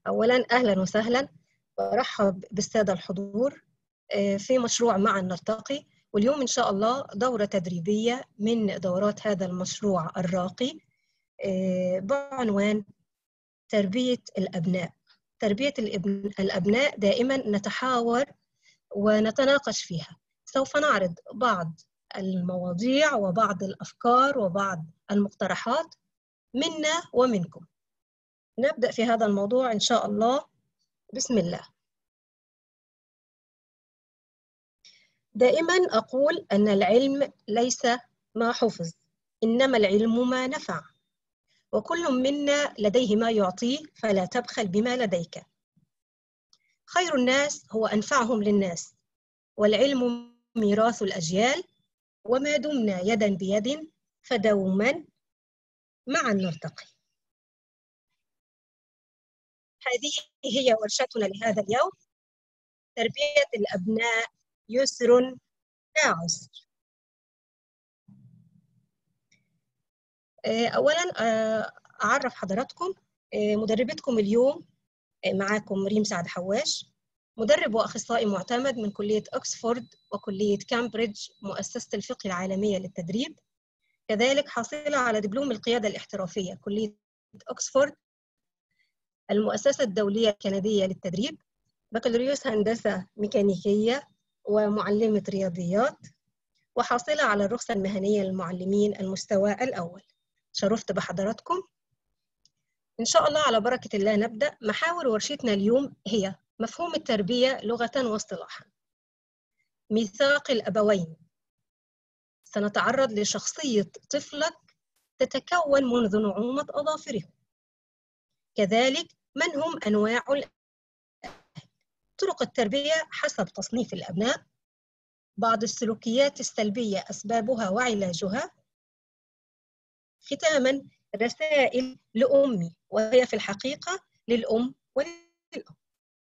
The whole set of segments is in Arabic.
أولاً أهلاً وسهلاً، برحب بالسادة الحضور في مشروع معا نرتقي. واليوم إن شاء الله دورة تدريبية من دورات هذا المشروع الراقي بعنوان تربية الأبناء. تربية الأبناء دائماً نتحاور ونتناقش فيها. سوف نعرض بعض المواضيع وبعض الأفكار وبعض المقترحات منا ومنكم. نبدأ في هذا الموضوع إن شاء الله. بسم الله. دائما أقول أن العلم ليس ما حفظ، إنما العلم ما نفع، وكل منا لديه ما يعطيه، فلا تبخل بما لديك. خير الناس هو أنفعهم للناس، والعلم ميراث الأجيال، وما دمنا يدا بيد فدوما معا نرتقي. هذه هي ورشتنا لهذا اليوم. تربية الأبناء يسر لا عسر. أولاً أعرف حضراتكم مدربتكم اليوم معاكم ريم سعد حواش، مدرب وأخصائي معتمد من كلية أكسفورد وكلية كامبريدج مؤسسة الفقه العالمية للتدريب. كذلك حاصلة على دبلوم القيادة الاحترافية كلية أكسفورد المؤسسة الدولية الكندية للتدريب، بكالوريوس هندسة ميكانيكية ومعلمة رياضيات، وحاصلة على الرخصة المهنية للمعلمين المستوى الأول. شرفت بحضراتكم. إن شاء الله على بركة الله نبدأ. محاور ورشتنا اليوم هي مفهوم التربية لغة واصطلاحا، ميثاق الأبوين، سنتعرض لشخصية طفلك تتكون منذ نعومة أظافره، كذلك من هم أنواع طرق التربية حسب تصنيف الأبناء، بعض السلوكيات السلبية أسبابها وعلاجها، ختاماً رسائل لأمي وهي في الحقيقة للأم وللأم.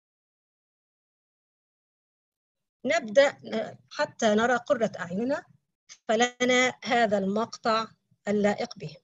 نبدأ حتى نرى قرة أعيننا، فلنا هذا المقطع اللائق به.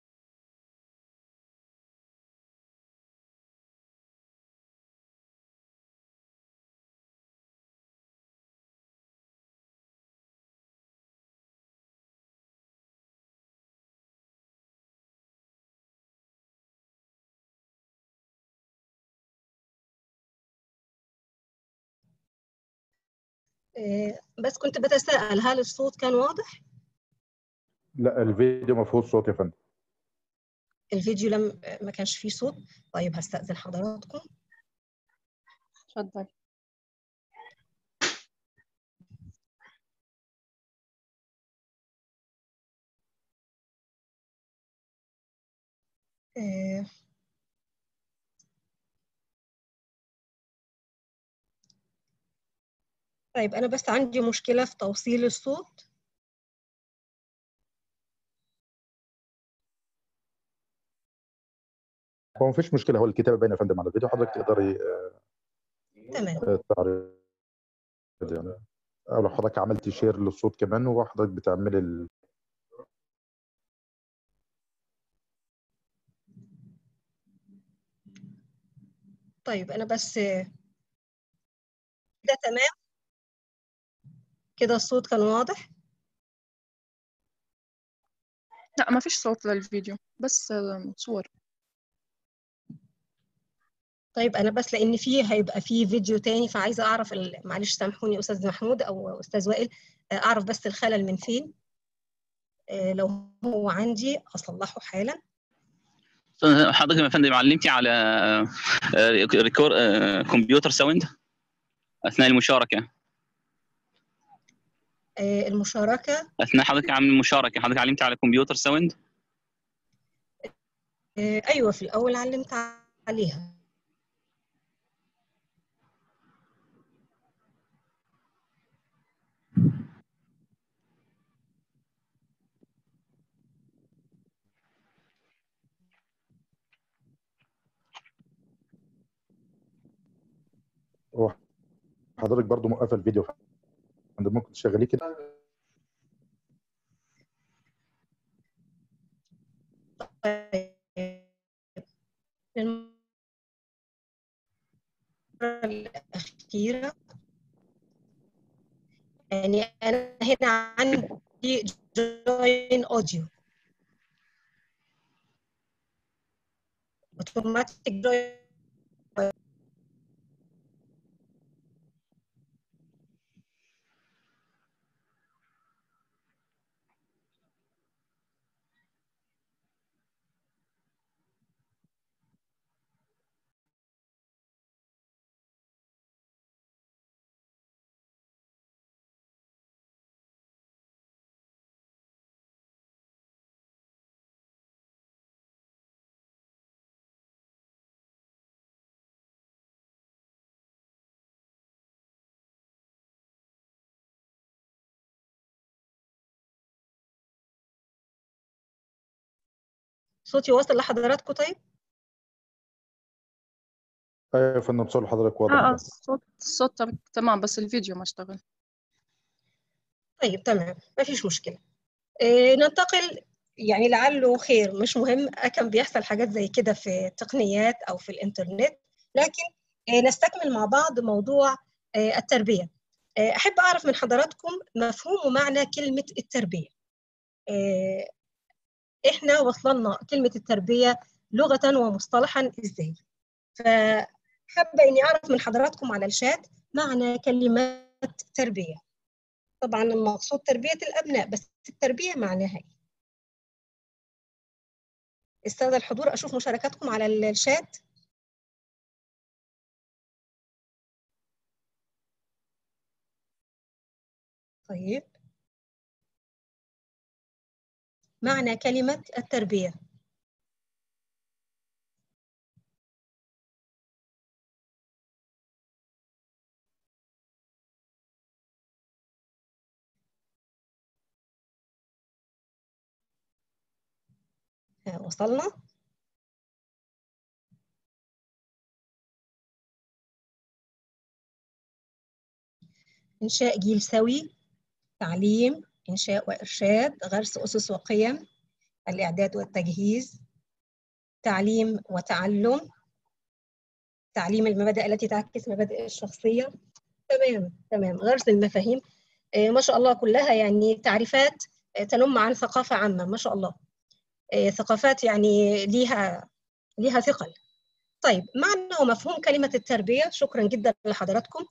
بس كنت بتساءل هل الصوت كان واضح؟ لا، الفيديو ما فيهوش صوت يا فندم. الفيديو ما كانش فيه صوت. طيب هستأذن حضراتكم. اتفضل. طيب أنا بس عندي مشكلة في توصيل الصوت. هو مفيش مشكله، هو الكتابه باينه يا فندم على الفيديو، حضرتك تقدري تمام. تعرضي يعني، او لو حضرتك عملتي شير للصوت كمان وحضرتك بتعملي طيب أنا بس كده تمام، كده الصوت كان واضح. لا ما فيش صوت للفيديو، بس صور. طيب أنا بس لأن هيبقى فيه فيديو تاني، فعايزة أعرف معلش سامحوني أستاذ محمود أو أستاذ وائل، أعرف بس الخلل من فين. لو هو عندي أصلحه حالا. حضرتك يا فندم علمتي على كمبيوتر ساوند اثناء المشاركه. المشاركه اثناء حضرتك عامل المشاركه حضرتك علمتي على كمبيوتر ساوند؟ ايوه في الاول علمت عليها. حضرتك برضو موقفه الفيديو، ممكن تشغليه كده. طيب الأخيرة. يعني أنا هنا عندي join audio automatic join. صوتي واصل لحضراتكم طيب؟ ايوه يا فندم، صوت حضرتك واضح. الصوت تمام، بس الفيديو ما اشتغل. طيب تمام، ما فيش مشكلة. ننتقل، يعني لعله خير، مش مهم، كان بيحصل حاجات زي كده في التقنيات أو في الإنترنت، لكن نستكمل مع بعض موضوع التربية. أحب أعرف من حضراتكم مفهوم ومعنى كلمة التربية. إحنا وصلنا كلمة التربية لغة ومصطلحاً إزاي؟ فحابة إني أعرف من حضراتكم على الشات معنى كلمة تربية. طبعاً المقصود تربية الأبناء، بس التربية معناها إيه؟ السادة الحضور، أشوف مشاركاتكم على الشات. طيب، معنى كلمة التربية. وصلنا؟ إنشاء جيل سوي، تعليم، إنشاء وإرشاد، غرس أسس وقيم، الإعداد والتجهيز، تعليم وتعلم، تعليم المبادئ التي تعكس مبادئ الشخصية. تمام، غرس المفاهيم. ما شاء الله، كلها يعني تعريفات تنم عن ثقافة عامة، ما شاء الله. ثقافات يعني ليها ثقل. طيب، معنى ومفهوم كلمة التربية. شكرا جدا لحضراتكم.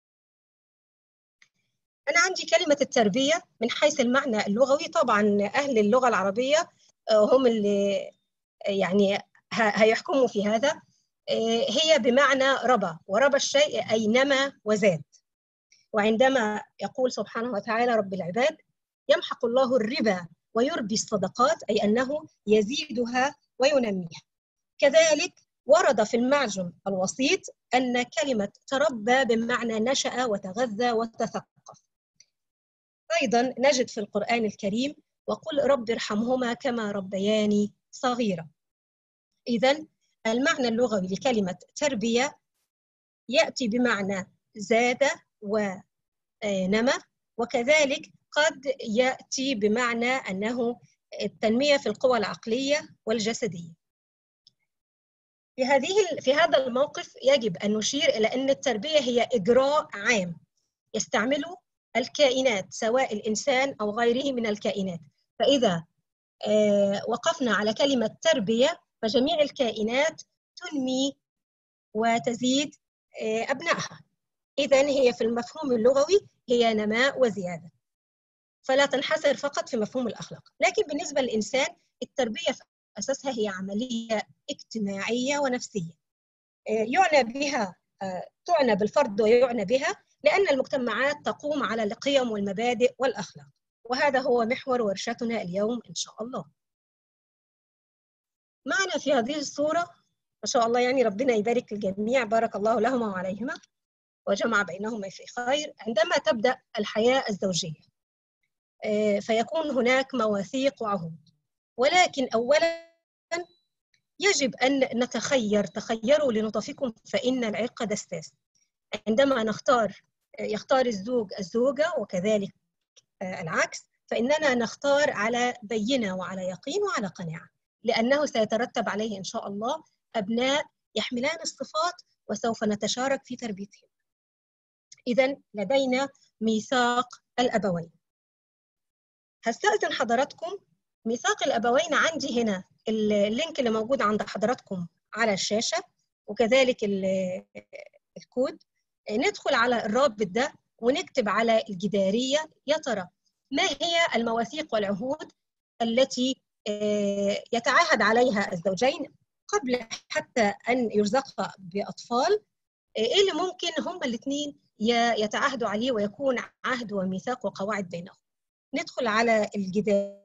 أنا عندي كلمة التربية من حيث المعنى اللغوي. طبعا أهل اللغة العربية هم اللي يعني هيحكموا في هذا. هي بمعنى ربى، وربى الشيء أي نمى وزاد. وعندما يقول سبحانه وتعالى رب العباد: يمحق الله الربا ويربي الصدقات، أي أنه يزيدها وينميها. كذلك ورد في المعجم الوسيط أن كلمة تربى بمعنى نشأ وتغذى وتثقف. أيضا نجد في القرآن الكريم: وقل رب ارحمهما كما ربياني صغيرا. إذن المعنى اللغوي لكلمة تربية يأتي بمعنى زاد ونمى، وكذلك قد يأتي بمعنى أنه التنمية في القوى العقلية والجسدية. في هذا الموقف يجب أن نشير إلى أن التربية هي إجراء عام يستعمله الكائنات، سواء الإنسان أو غيره من الكائنات. فإذا وقفنا على كلمة تربية، فجميع الكائنات تنمي وتزيد أبنائها. إذن هي في المفهوم اللغوي هي نماء وزيادة، فلا تنحصر فقط في مفهوم الأخلاق. لكن بالنسبة للإنسان، التربية في أساسها هي عملية اجتماعية ونفسية تعنى بالفرد ويعنى بها، لأن المجتمعات تقوم على القيم والمبادئ والأخلاق. وهذا هو محور ورشتنا اليوم إن شاء الله. معنا في هذه الصورة ما شاء الله، يعني ربنا يبارك الجميع، بارك الله لهما وعليهما وجمع بينهما في خير. عندما تبدأ الحياة الزوجية فيكون هناك مواثيق وعهود، ولكن أولاً يجب أن تخيروا لنطفكم فإن العرق دساس. عندما يختار الزوج الزوجة وكذلك العكس، فإننا نختار على بينة وعلى يقين وعلى قناعة، لأنه سيترتب عليه إن شاء الله أبناء يحملان الصفات وسوف نتشارك في تربيتهم. إذن لدينا ميثاق الأبوين. هستأذن حضراتكم، ميثاق الأبوين عندي هنا اللينك اللي موجود عند حضراتكم على الشاشة، وكذلك الكود. ندخل على الرابط ده ونكتب على الجدارية يا ترى ما هي المواثيق والعهود التي يتعاهد عليها الزوجين قبل حتى أن يرزقا بأطفال. إيه اللي ممكن هما الاثنين يتعاهدوا عليه ويكون عهد وميثاق وقواعد بينهم. ندخل على الجدارية،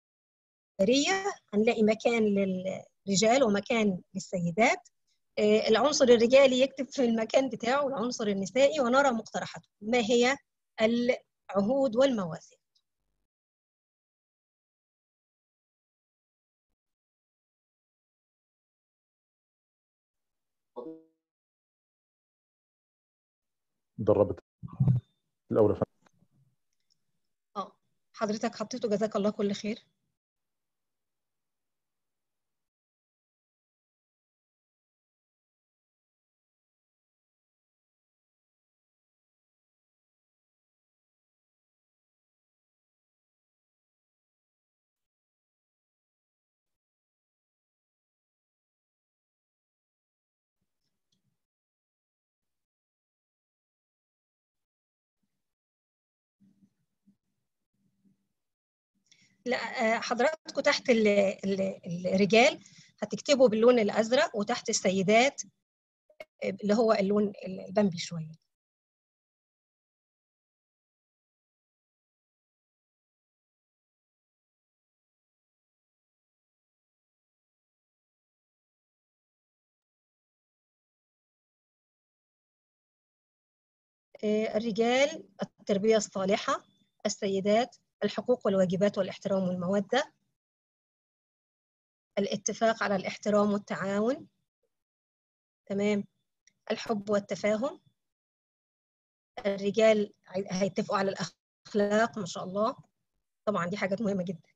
هنلاقي مكان للرجال ومكان للسيدات. العنصر الرجالي يكتب في المكان بتاعه العنصر النسائي، ونرى مقترحاته ما هي العهود والمواثيق. دربت الأول. حضرتك حطيته، جزاك الله كل خير. لا، حضراتكم تحت الرجال هتكتبوا باللون الأزرق، وتحت السيدات اللي هو اللون البنبي شوية. الرجال التربية الصالحة، السيدات الحقوق والواجبات والاحترام والمودة، الاتفاق على الاحترام والتعاون، تمام، الحب والتفاهم. الرجال هيتفقوا على الأخلاق، ما شاء الله، طبعا دي حاجات مهمة جدا.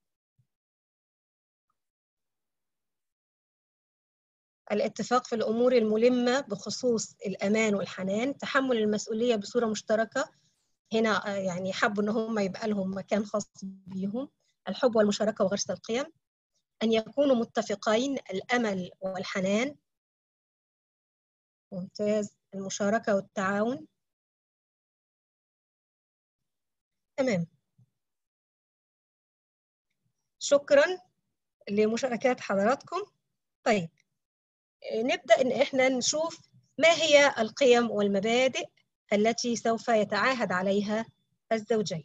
الاتفاق في الأمور الملمة بخصوص الأمان والحنان، تحمل المسؤولية بصورة مشتركة، هنا يعني حبوا إن هم يبقى لهم مكان خاص بيهم. الحب والمشاركة وغرس القيم، أن يكونوا متفقين، الأمل والحنان، ممتاز، المشاركة والتعاون، تمام. شكرا لمشاركات حضراتكم. طيب نبدأ إن إحنا نشوف ما هي القيم والمبادئ التي سوف يتعاهد عليها الزوجين.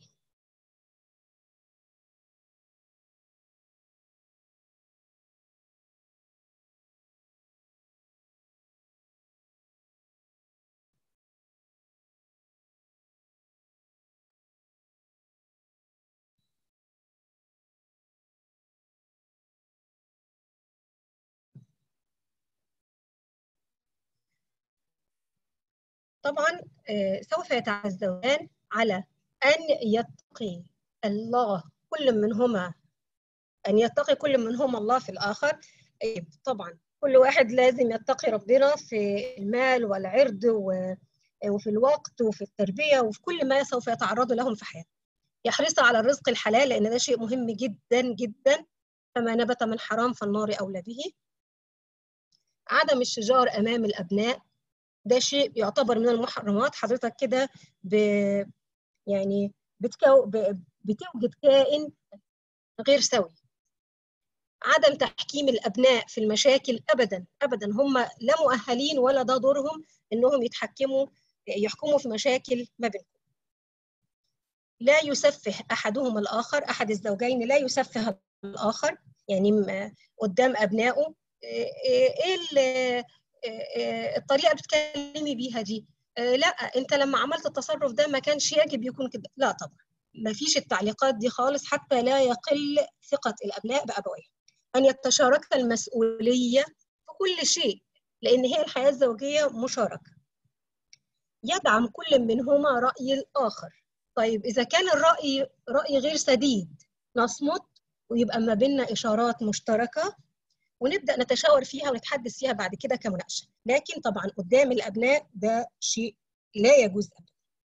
طبعا سوف يتعاهد الزوجان على أن يتقي الله كل منهما، أن يتقي كل منهما الله في الآخر. طبعا كل واحد لازم يتقي ربنا في المال والعرض وفي الوقت وفي التربية وفي كل ما سوف يتعرض لهم في حياتهم. يحرص على الرزق الحلال لأن ده شيء مهم جدا جدا، فما نبت من حرام فالنار أولى به. عدم الشجار أمام الأبناء، ده شيء يعتبر من المحرمات. حضرتك كده يعني بتوجد كائن غير سوي. عدم تحكيم الأبناء في المشاكل أبداً أبداً، هم لا مؤهلين ولا ده دورهم إنهم يحكموا في مشاكل ما بينهم. لا يسفه أحدهم الآخر، أحد الزوجين لا يسفه الآخر، يعني قدام أبنائه إيه الطريقة اللي بتكلمي بيها دي؟ لا أنت لما عملت التصرف ده ما كانش يجب يكون كده. لا طبعا ما فيش التعليقات دي خالص، حتى لا يقل ثقة الأبناء بأبويهم. أن يتشارك المسؤولية في كل شيء، لأن هي الحياة الزوجية مشاركة. يدعم كل منهما رأي الآخر. طيب إذا كان رأي غير سديد، نصمت ويبقى ما بيننا إشارات مشتركة. ونبدأ نتشاور فيها ونتحدث فيها بعد كده كمناقشة، لكن طبعا قدام الأبناء ده شيء لا يجوز أبدا.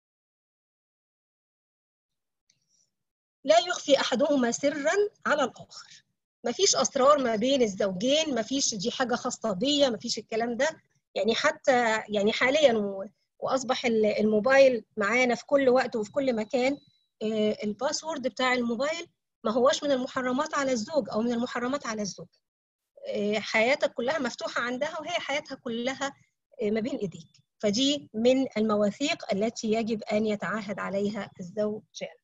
لا يخفي أحدهما سرا على الآخر. مفيش أسرار ما بين الزوجين، مفيش دي حاجة خاصة بيا، مفيش الكلام ده. يعني حتى يعني حاليا وأصبح الموبايل معانا في كل وقت وفي كل مكان، الباسورد بتاع الموبايل ما هوش من المحرمات على الزوج أو من المحرمات على الزوج. حياتك كلها مفتوحة عندها وهي حياتها كلها ما بين إيديك. فدي من المواثيق التي يجب أن يتعاهد عليها الزوجان.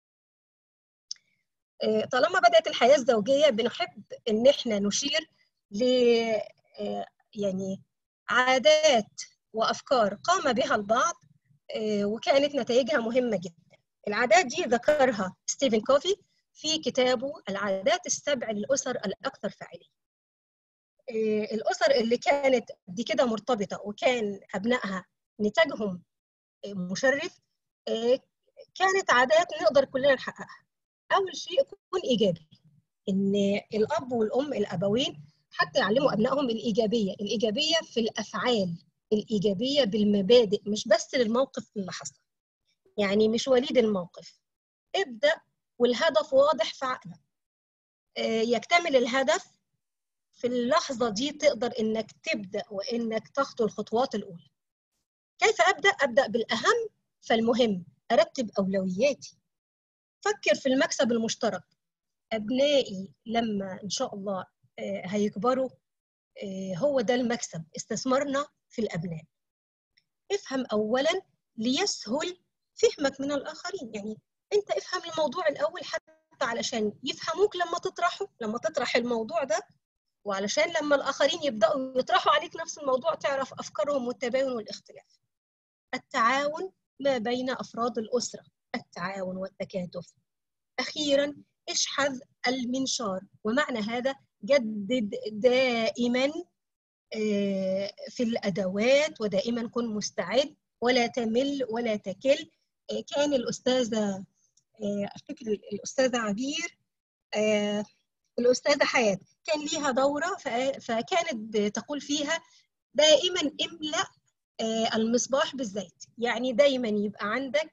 طالما بدأت الحياة الزوجية بنحب إن احنا نشير ل يعني عادات وأفكار قام بها البعض وكانت نتائجها مهمة جدا. العادات دي ذكرها ستيفن كوفي في كتابه العادات السبع للأسر الأكثر فاعلية. الأسر اللي كانت دي كده مرتبطة وكان أبنائها نتاجهم مشرف، كانت عادات نقدر كلنا نحققها. أول شيء يكون إيجابي، إن الأب والأم الأبوين حتى يعلموا أبنائهم الإيجابية في الأفعال، الإيجابية بالمبادئ، مش بس للموقف اللي حصل. يعني مش وليد الموقف، ابدأ والهدف واضح في عقلك. يكتمل الهدف في اللحظة دي تقدر إنك تبدأ وإنك تخطو الخطوات الأولى. كيف أبدأ؟ أبدأ بالأهم فالمهم، أرتب أولوياتي. فكر في المكسب المشترك. أبنائي لما إن شاء الله هيكبروا هو ده المكسب، استثمرنا في الأبناء. افهم أولاً ليسهل فهمك من الآخرين. يعني أنت افهم الموضوع الأول حتى علشان يفهموك لما تطرح الموضوع ده، وعلشان لما الآخرين يبدأوا يطرحوا عليك نفس الموضوع تعرف أفكارهم والتباين والاختلاف. التعاون ما بين أفراد الأسرة، التعاون والتكاتف. أخيراً اشحذ المنشار، ومعنى هذا جدد دائماً في الأدوات، ودائماً كن مستعد ولا تمل ولا تكل. كان الأستاذة أفتكر الأستاذة عبير، الأستاذة حياة كان ليها دورة فكانت بتقول فيها دائماً املأ المصباح بالزيت. يعني دايماً يبقى عندك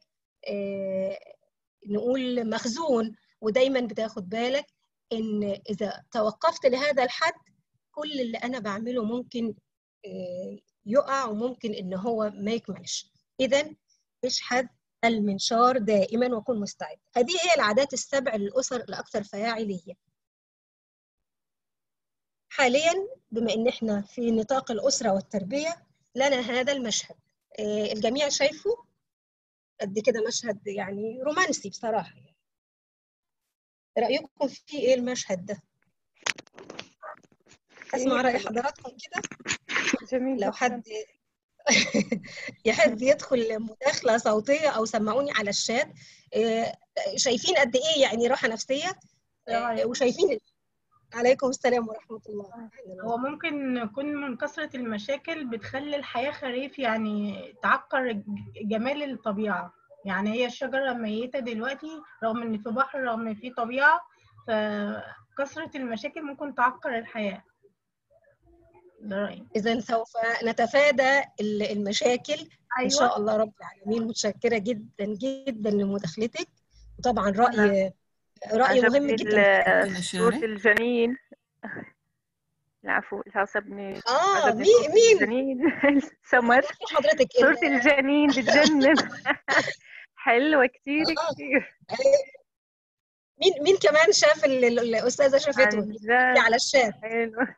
نقول مخزون، ودايماً بتاخد بالك إن إذا توقفت لهذا الحد كل اللي أنا بعمله ممكن يقع وممكن إن هو ما يكملش. إذن اشحذ المنشار دائماً وكن مستعد. هذه هي العادات السبع للأسر الأكثر فاعلية. حالياً بما إن إحنا في نطاق الأسرة والتربية لنا هذا المشهد، الجميع شايفه قد كده، مشهد يعني رومانسي بصراحة. رأيكم في إيه المشهد ده؟ أسمع رأي حضراتكم كده. جميل. لو حد يحب يدخل مداخلة صوتية أو سمعوني على الشات. شايفين قد إيه يعني راحة نفسية، وشايفين. عليكم السلام ورحمة الله. هو ممكن يكون من كثرة المشاكل بتخلي الحياة خريف، يعني تعكر جمال الطبيعة. يعني هي الشجرة ميتة دلوقتي رغم إن في بحر، رغم إن في طبيعة، فكثرة المشاكل ممكن تعكر الحياة. ده رأيي. إذن سوف نتفادى المشاكل. أيوة. إن شاء الله رب العالمين. متشكرة جدا جدا لمداخلتك، وطبعا رأي مهم جدا. صورة الجنين. العفو، العصبني. مين الجنين سمر. حضرتك صورة الجنين بتجنن. حلوة كتير كتير. مين كمان شاف الأستاذة شافته على الشات؟ حلوة.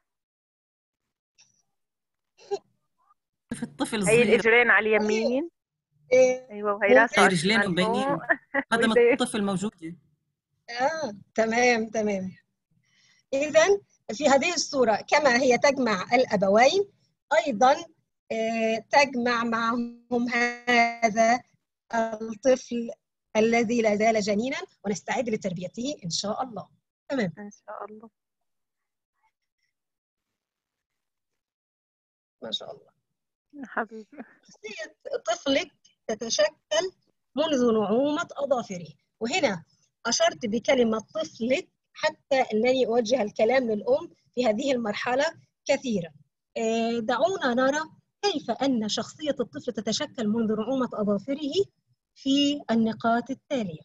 في الطفل هي الصغير، الإجرين على اليمين. أيوة، وهي راسه هي رجلين مبينين، قدم الطفل موجودة. تمام. إذن في هذه الصورة كما هي تجمع الأبوين، أيضا تجمع معهم هذا الطفل الذي لا زال جنينا، ونستعد لتربيته إن شاء الله. تمام. إن شاء الله. ما شاء الله. حبيبي. شخصية طفلك تتشكل منذ نعومة أظافره. وهنا أشرت بكلمة طفلك حتى أنني أوجه الكلام للأم في هذه المرحلة كثيرة. دعونا نرى كيف أن شخصية الطفل تتشكل منذ نعومة أظافره في النقاط التالية.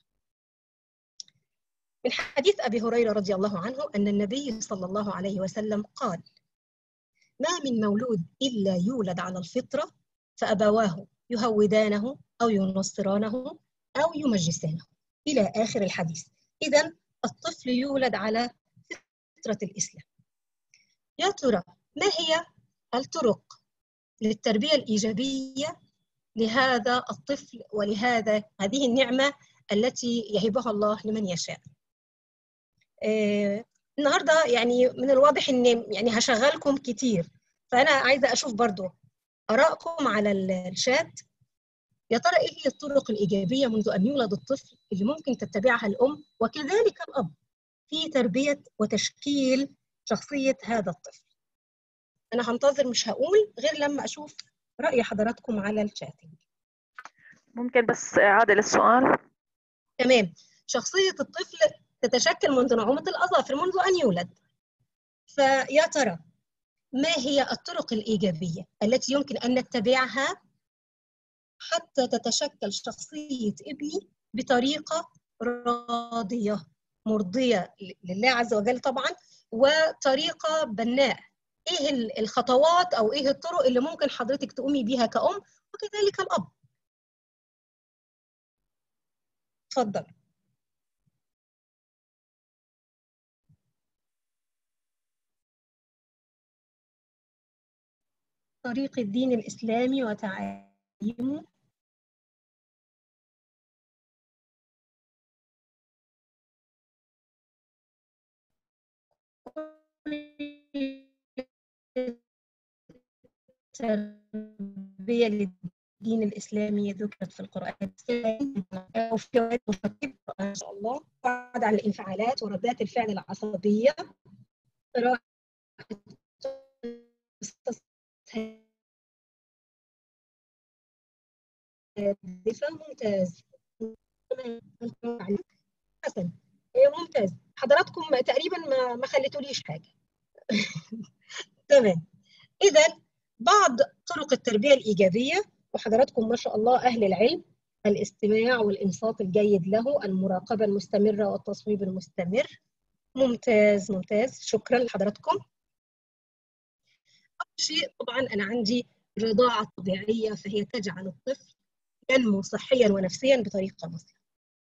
من حديث أبي هريرة رضي الله عنه أن النبي صلى الله عليه وسلم قال: ما من مولود إلا يولد على الفطرة فأبواه يهودانه أو ينصرانه أو يمجسانه، إلى آخر الحديث. إذن الطفل يولد على فطرة الإسلام. يا ترى ما هي الطرق للتربية الإيجابية لهذا الطفل هذه النعمة التي يهبها الله لمن يشاء؟ النهارده يعني من الواضح ان يعني هشغلكم كتير، فانا عايزه اشوف برضو ارائكم على الشات. يا ترى ايه هي الطرق الايجابيه منذ ان يولد الطفل اللي ممكن تتبعها الام وكذلك الاب في تربيه وتشكيل شخصيه هذا الطفل؟ انا هنتظر، مش هقول غير لما اشوف راي حضراتكم على الشاتنج. ممكن بس اعاده للسؤال؟ تمام. شخصيه الطفل تتشكل منذ نعومة الأظافر، منذ أن يولد. فيا ترى ما هي الطرق الإيجابية التي يمكن أن نتبعها حتى تتشكل شخصية ابني بطريقة راضية مرضية لله عز وجل طبعا، وطريقة بناء؟ إيه الخطوات أو إيه الطرق اللي ممكن حضرتك تقومي بيها كأم وكذلك الأب؟ اتفضل. طريق الدين الإسلامي وتعاليمه. التربية للدين الإسلامي ذكرت في القرآن أو في روايات إن شاء الله. بعد عن الانفعالات وردات الفعل العصبية. قراءة ممتاز. حسن، ممتاز. حضراتكم تقريبا ما خليتوليش حاجة. تمام. إذن بعض طرق التربية الإيجابية، وحضراتكم ما شاء الله أهل العلم: الاستماع والإنصات الجيد له، المراقبة المستمرة والتصويب المستمر. ممتاز ممتاز، شكرا لحضراتكم. أول شيء طبعا أنا عندي رضاعة طبيعية، فهي تجعل الطفل ينمو صحيا ونفسيا بطريقة مثلى.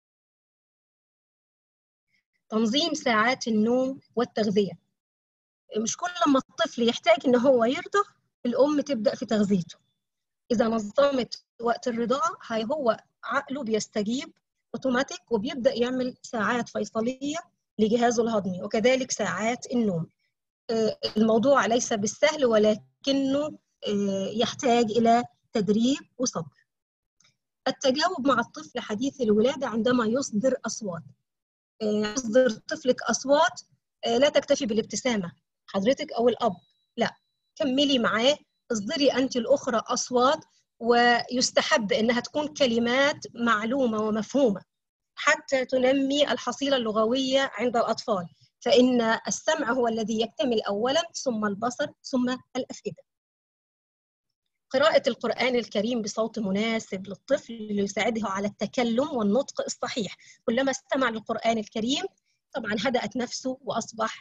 تنظيم ساعات النوم والتغذية. مش كل ما الطفل يحتاج إن هو يرضع الأم تبدأ في تغذيته. إذا نظمت وقت الرضاعة هو عقله بيستجيب اوتوماتيك وبيبدأ يعمل ساعات فيصلية لجهازه الهضمي، وكذلك ساعات النوم. الموضوع ليس بالسهل، ولكنه يحتاج إلى تدريب وصبر. التجاوب مع الطفل حديث الولادة عندما يصدر أصوات. يصدر طفلك أصوات، لا تكتفي بالابتسامة حضرتك أو الأب، لا، كملي معاه، اصدري أنت الأخرى أصوات، ويستحب أنها تكون كلمات معلومة ومفهومة حتى تنمي الحصيلة اللغوية عند الأطفال، فإن السمع هو الذي يكتمل أولا، ثم البصر، ثم الأفئدة. قراءة القرآن الكريم بصوت مناسب للطفل ليساعده على التكلم والنطق الصحيح. كلما استمع للقرآن الكريم طبعا هدأت نفسه وأصبح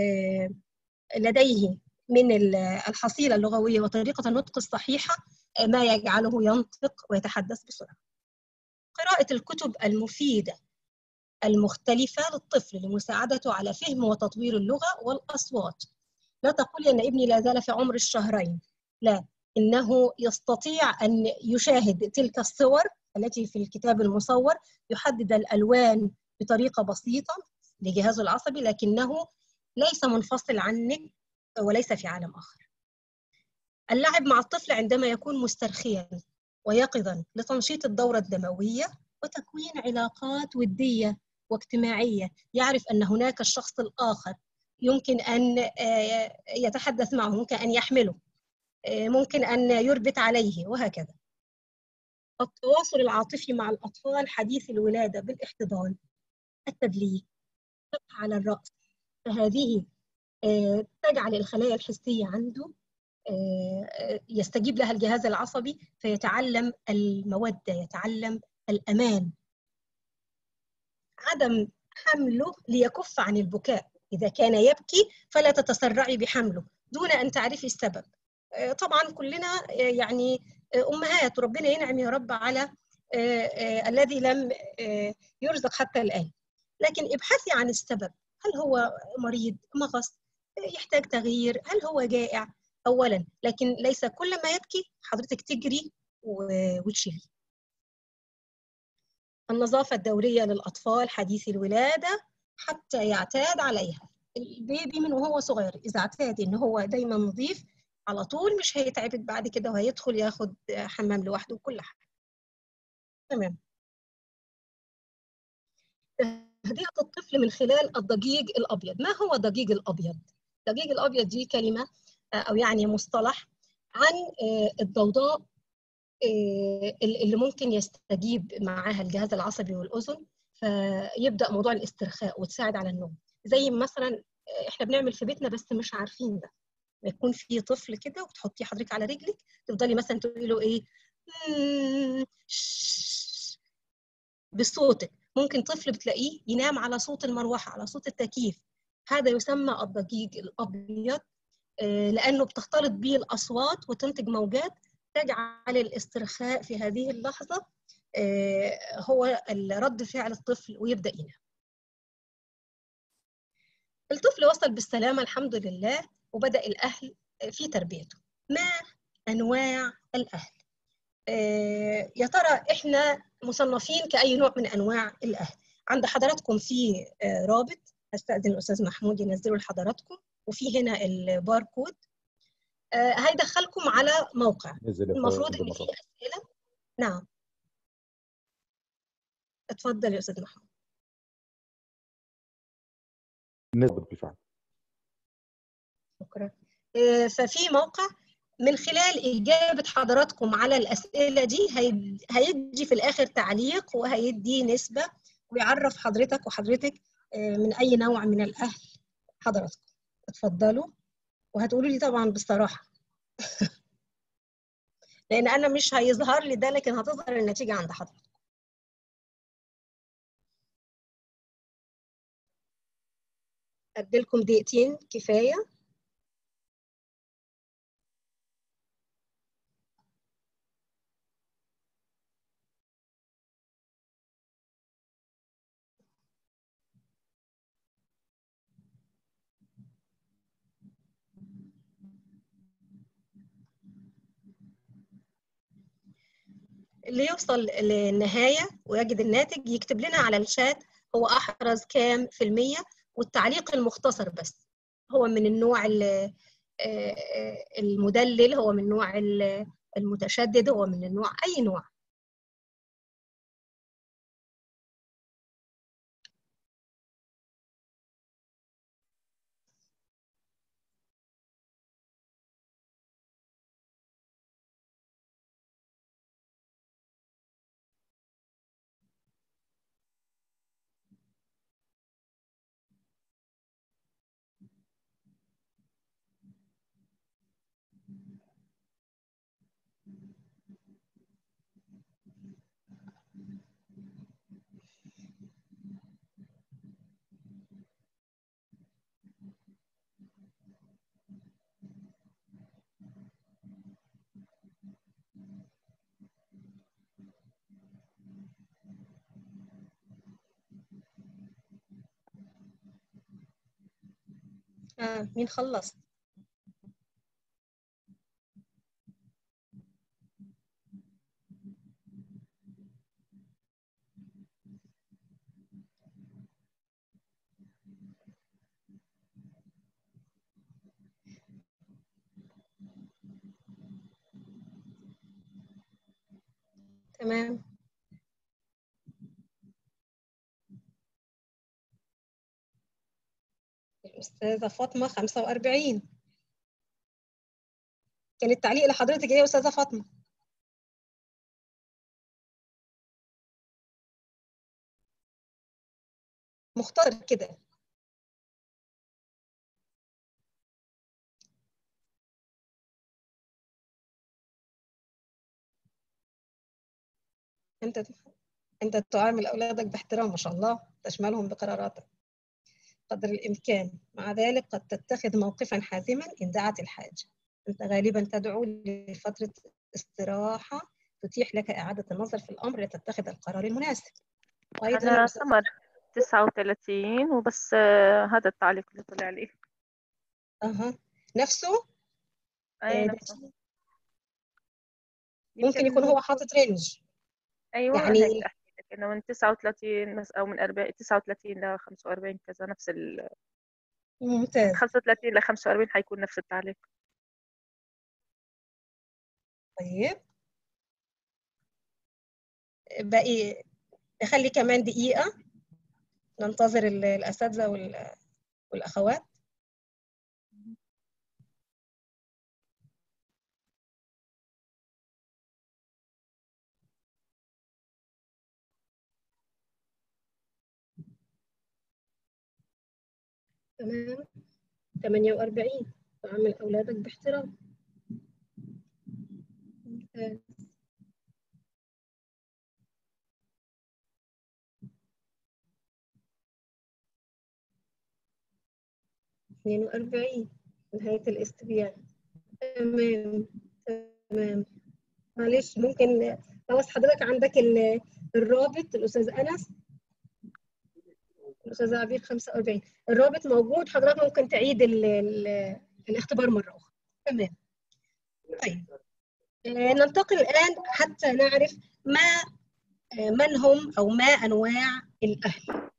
لديه من الحصيلة اللغوية وطريقة النطق الصحيحة ما يجعله ينطق ويتحدث بسرعة. قراءة الكتب المفيدة المختلفة للطفل لمساعدته على فهم وتطوير اللغة والأصوات. لا تقولي أن ابني لا زال في عمر الشهرين، لا، إنه يستطيع أن يشاهد تلك الصور التي في الكتاب المصور، يحدد الألوان بطريقة بسيطة لجهازه العصبي، لكنه ليس منفصل عنك وليس في عالم آخر. اللعب مع الطفل عندما يكون مسترخيا ويقظا لتنشيط الدورة الدموية وتكوين علاقات ودية واجتماعية، يعرف أن هناك الشخص الآخر يمكن أن يتحدث معه، ممكن أن يحمله، ممكن أن يربط عليه، وهكذا. التواصل العاطفي مع الأطفال حديث الولادة بالاحتضان، التدليك، على الرأس، فهذه تجعل الخلايا الحسية عنده يستجيب لها الجهاز العصبي، فيتعلم المودة، يتعلم الأمان. عدم حمله ليكف عن البكاء. إذا كان يبكي فلا تتسرعي بحمله دون أن تعرفي السبب. طبعا كلنا يعني أمهات، ربنا ينعم يا رب على الذي لم يرزق حتى الآن، لكن ابحثي عن السبب. هل هو مريض، مغص، يحتاج تغيير، هل هو جائع أولا، لكن ليس كل ما يبكي حضرتك تجري وتشيلي. النظافة الدورية للأطفال حديثي الولادة حتى يعتاد عليها. البيبي من وهو صغير إذا اعتاد إن هو دايما نظيف على طول مش هيتعبك بعد كده، وهيدخل ياخد حمام لوحده وكل حاجة. تمام. تهدئة الطفل من خلال الضجيج الأبيض. ما هو الضجيج الأبيض؟ الضجيج الأبيض دي كلمة أو يعني مصطلح عن الضوضاء اللي ممكن يستجيب معاها الجهاز العصبي والأذن، فيبدأ موضوع الاسترخاء وتساعد على النوم. زي مثلا احنا بنعمل في بيتنا بس مش عارفين ده، يكون في طفل كده وتحطيه حضرتك على رجلك، تفضلي مثلا تقولي له ايه بصوتك. ممكن طفل بتلاقيه ينام على صوت المروحة، على صوت التكييف. هذا يسمى الضجيج الأبيض، لأنه بتختلط به الأصوات وتنتج موجات تجعل الاسترخاء في هذه اللحظة هو رد فعل الطفل ويبدأ ينام. الطفل وصل بالسلامة الحمد لله، وبدأ الأهل في تربيته. ما أنواع الأهل؟ يا ترى إحنا مصنفين كأي نوع من أنواع الأهل؟ عند حضراتكم في رابط، هستأذن الأستاذ محمود ينزله لحضراتكم، وفي هنا الباركود هيدخلكم على موقع. المفروض إن في أسئلة. نعم اتفضل يا أستاذ محمود. نسبة بالفعل. شكرا. ففي موقع من خلال إجابة حضراتكم على الأسئلة دي هيدي في الآخر تعليق وهيدي نسبة ويعرف حضرتك وحضرتك من أي نوع من الأهل حضراتكم. اتفضلوا وهتقولوا لي طبعا بالصراحة لأن أنا مش هيظهر لي ده، لكن هتظهر النتيجة عند حضرتك. أديلكم دقيقتين كفاية. اللي يوصل للنهاية ويجد الناتج يكتب لنا على الشات هو أحرز كام في المية، والتعليق المختصر بس. هو من النوع المدلل، هو من النوع المتشدد، هو من النوع أي نوع. مين خلص؟ تمام. الأستاذة فاطمة 45. كان التعليق لحضرتك إيه يا أستاذة فاطمة؟ مختصر كده. أنت تعامل أولادك باحترام ما شاء الله، تشملهم بقراراتك قدر الإمكان، مع ذلك قد تتخذ موقفا حازما إن دعت الحاجة. أنت غالبا تدعو لفترة استراحة تتيح لك إعادة النظر في الأمر لتتخذ القرار المناسب. وأيضا أنا سمر 39 وبس. هذا التعليق اللي طلع لي. نفسه؟ أي نفسه. ممكن يكون هو حاطط رينج. أيوة يعني هيك أحكي لك إنه من 39 أو من 39 ل 45 كذا نفس ممتاز. من 35 ل 45 حيكون نفس التعليق. طيب باقي نخلي كمان دقيقة ننتظر الأساتذة والأخوات. تمام. 48 تعامل أولادك باحترام. ممتاز. 42 نهاية الاستبيان. تمام تمام. معلش ممكن خلاص حضرتك عندك الرابط الأستاذ أنس، الأستاذ عبير 45 الرابط موجود، حضرتك ممكن تعيد الاختبار مرة أخرى. تمام. طيب ننتقل الآن حتى نعرف من هم أو ما أنواع الأهل.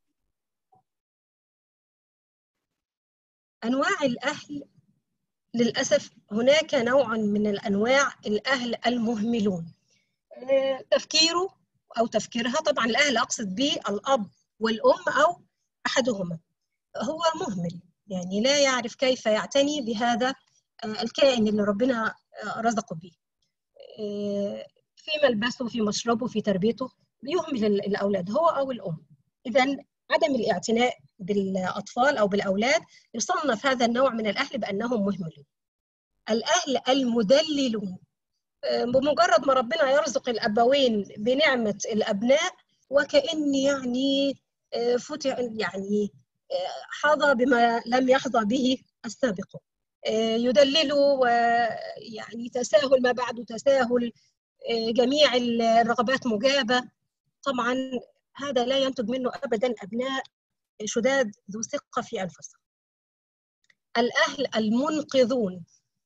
أنواع الأهل للأسف هناك نوع من الأنواع الأهل المهملون. تفكيره أو تفكيرها، طبعا الأهل أقصد به الأب والأم أو أحدهما، هو مهمل، يعني لا يعرف كيف يعتني بهذا الكائن اللي ربنا رزقه به في ملبسه، في مشربه، في تربيته، بيهمل الأولاد هو أو الأم. إذا عدم الاعتناء بالأطفال أو بالأولاد يصنف هذا النوع من الأهل بأنهم مهملون. الأهل المدللون، بمجرد ما ربنا يرزق الأبوين بنعمة الأبناء وكأن يعني يعني حظى بما لم يحظى به السابقون، يدللوا ويعني تساهل ما بعد تساهل، جميع الرغبات مجابة. طبعا هذا لا ينتج منه أبدا أبناء شداد ذو ثقة في أنفسهم. الأهل المنقذون،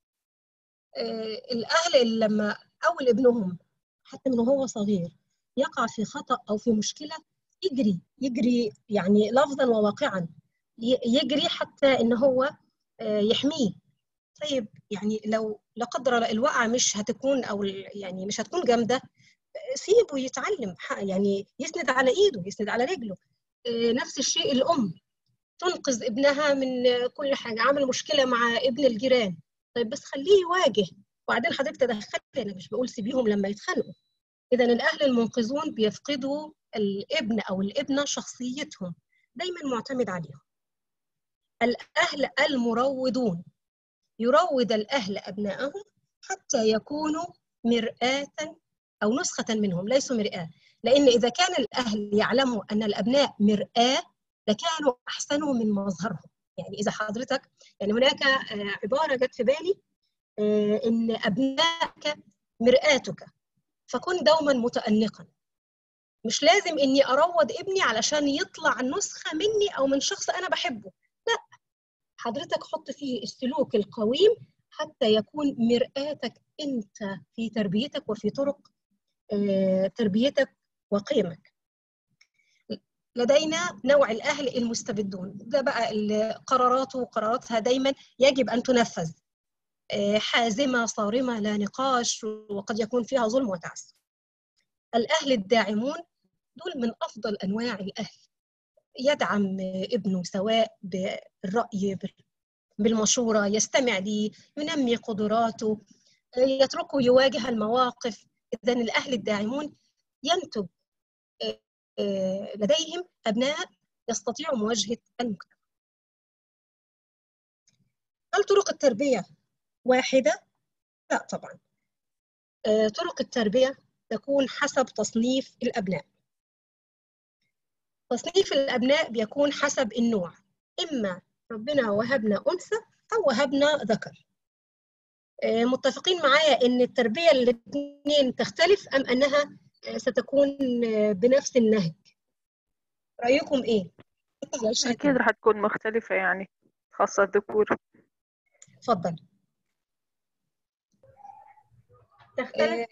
الأهل اللي لما أول ابنهم حتى من وهو صغير يقع في خطأ أو في مشكلة يجري يعني لفظا وواقعا، يجري حتى إن هو يحميه. طيب يعني لو لا قدر الله الوقعة مش هتكون أو يعني مش هتكون جامدة، سيبه يتعلم، يعني يسند على إيده، يسند على رجله. نفس الشيء الأم تنقذ ابنها من كل حاجة، عمل مشكلة مع ابن الجيران، طيب بس خليه يواجه، وبعدين حضرتك تدخلي، أنا مش بقول سيبيهم لما يتخانقوا. إذا الأهل المنقذون بيفقدوا الابن أو الابنة شخصيتهم، دايما معتمد عليهم. الأهل المروضون، يروض الأهل أبنائهم حتى يكونوا مرآة أو نسخة منهم، ليسوا مرآة، لأن إذا كان الأهل يعلموا أن الأبناء مرآة لكانوا أحسنوا من مظهرهم. يعني إذا حضرتك يعني هناك عبارة جت في بالي إن أبنائك مرآتك، فكن دوما متأنقا. مش لازم إني أروض ابني علشان يطلع نسخة مني أو من شخص أنا بحبه، لا، حضرتك حط فيه السلوك القويم حتى يكون مرآتك أنت في تربيتك وفي طرق تربيتك وقيمك. لدينا نوع الأهل المستبدون، ده بقى قراراتها دايما يجب أن تنفذ، حازمة صارمة لا نقاش، وقد يكون فيها ظلم وتعسف. الأهل الداعمون دول من أفضل أنواع الأهل، يدعم ابنه سواء بالرأي بالمشورة، يستمع ليه، ينمي قدراته، يتركه يواجه المواقف. إذن الأهل الداعمون ينتج لديهم أبناء يستطيعوا مواجهة المجتمع. هل طرق التربية واحدة؟ لا طبعا. طرق التربية تكون حسب تصنيف الأبناء. تصنيف الأبناء بيكون حسب النوع، إما ربنا وهبنا أنثى أو وهبنا ذكر. متفقين معايا إن التربية الاثنين تختلف أم أنها ستكون بنفس النهج؟ رأيكم إيه؟ أكيد رح تكون مختلفة يعني، خاصة الذكور. اتفضل. تختلف.